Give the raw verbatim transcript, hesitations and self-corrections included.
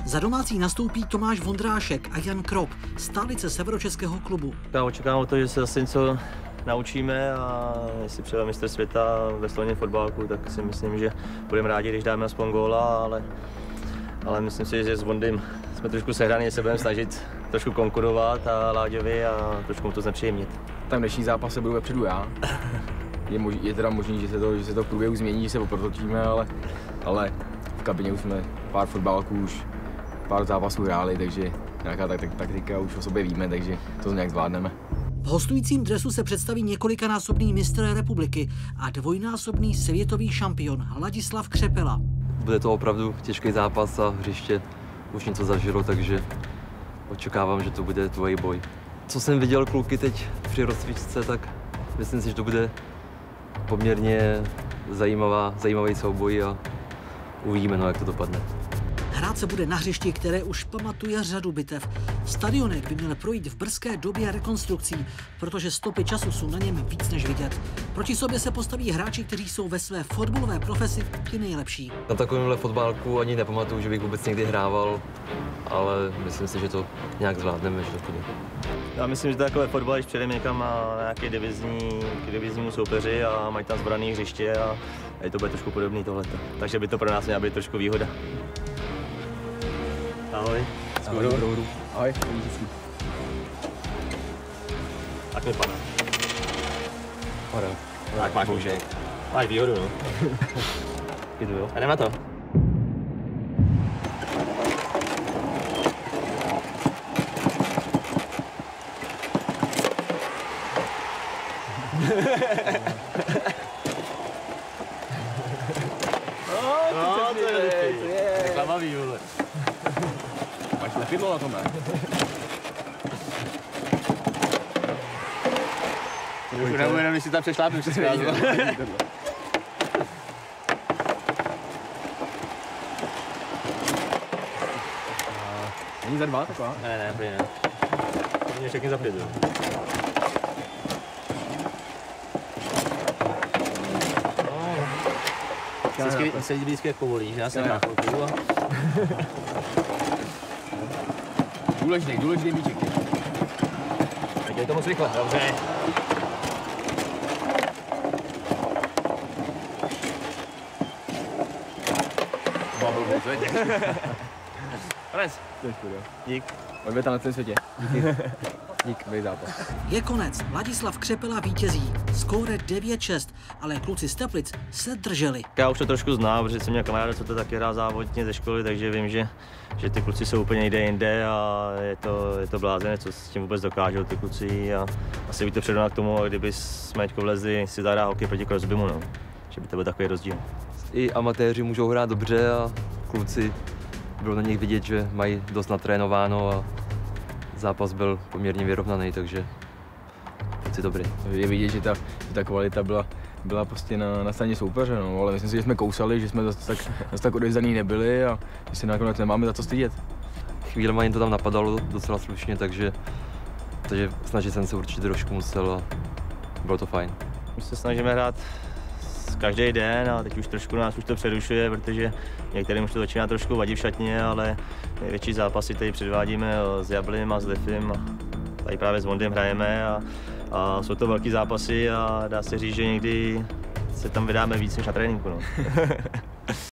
Za domácí nastoupí Tomáš Vondrášek a Jan Krop, stálice severočeského klubu. Já očekávám to, že se zase něco naučíme a jestli přijde mistr světa ve stolním fotbalku, tak si myslím, že budeme rádi, když dáme aspoň góla, ale, ale myslím si, že s Vondym jsme trošku sehraní, se budeme snažit trošku konkurovat a Láďovi a trošku mu to znepříjemnit. Tam dnešní zápas se budu vepředu já. Je, mož, je teda možný, že se to, že se to v průběhu změní, že se oprotočíme, ale, ale v kabině už jsme pár fotbalků, už pár zápasů hráli, takže nějaká tak, tak, taktika už o sobě víme, takže to nějak zvládneme. V hostujícím dresu se představí několikanásobný mistr republiky a dvojnásobný světový šampion Ladislav Křepela. Bude to opravdu těžký zápas a hřiště už něco zažilo, takže očekávám, že to bude dvojboj. Co jsem viděl kluky teď při rozcvičce, tak myslím si, že to bude poměrně zajímavá, zajímavý souboj a uvidíme, no, jak to dopadne. Hrát se bude na hřišti, které už pamatuje řadu bitev. Stadionek by měl projít v brzké době rekonstrukcí, protože stopy času jsou na něm víc než vidět. Proti sobě se postaví hráči, kteří jsou ve své fotbalové profesi ti nejlepší. Na takovémhle fotbálku ani nepamatuju, že bych vůbec někdy hrával, ale myslím si, že to nějak zvládneme, že to půjde. Já myslím, že takové fotbal, když přijedeme někam na nějaké divizní, k diviznímu soupeři a mají tam zbrané hřiště a je to bude trošku podobný tohleto. Takže by to pro nás měla být trošku výhoda. Ahoj. Ahoj. Ahoj. Tak mi padá. Padá. Tak máš může. Máš výhodu, no. Jdu, jo. A jdeme na to. No, to je klamavý, vole. Máš lepidlo na tom, ne? Už nebudu jenom, když si tam přešlápnu přes krázu. Není za dva taková? Ne, ne, prý ne. Mě všechny za pět, jo. Vždycky se lidi vždycky jak povolí, že já jsem na chvilku a... Důležitý, důležitý míček. Tak je to moc rychle. Dobře. Konec. Dík. Odvěta na celém světě. Díky. Dík, vej zápas. Je konec. Ladislav Křepela vítězí. Skóre devět šest, ale kluci z Teplic se drželi. Já už to trošku znám, protože jsem měl kamaráda, co to taky hrál závodně ze školy, takže vím, že, že ty kluci jsou úplně jinde jinde a je to, je to blázené, co s tím vůbec dokážou ty kluci a asi by to předovná k tomu, kdyby jsme teďko vlezli si zahrát hokej proti Crosbymu, no. Že by to byl takový rozdíl. I amatéři můžou hrát dobře a kluci, bylo na nich vidět, že mají dost natrénováno a zápas byl poměrně vyrovnaný, takže kluci dobrý. Je vidět, že ta, že ta kvalita byla, byla prostě na, na straně soupeře, no, ale myslím si, že jsme kousali, že jsme zase tak, zase tak odevzdaný nebyli a že si nakonec nemáme za co stydět. Chvílema jim to tam napadalo docela slušně, takže, takže snažit jsem se určitě trošku musel a bylo to fajn. My se snažíme hrát každý den a teď už trošku nás už to přerušuje, protože některým už to začíná trošku vadit v šatně, ale největší zápasy tady předvádíme s Jablem a s Lefim a tady právě s Vondem hrajeme a, a jsou to velký zápasy a dá se říct, že někdy se tam vydáme víc než na tréninku. No.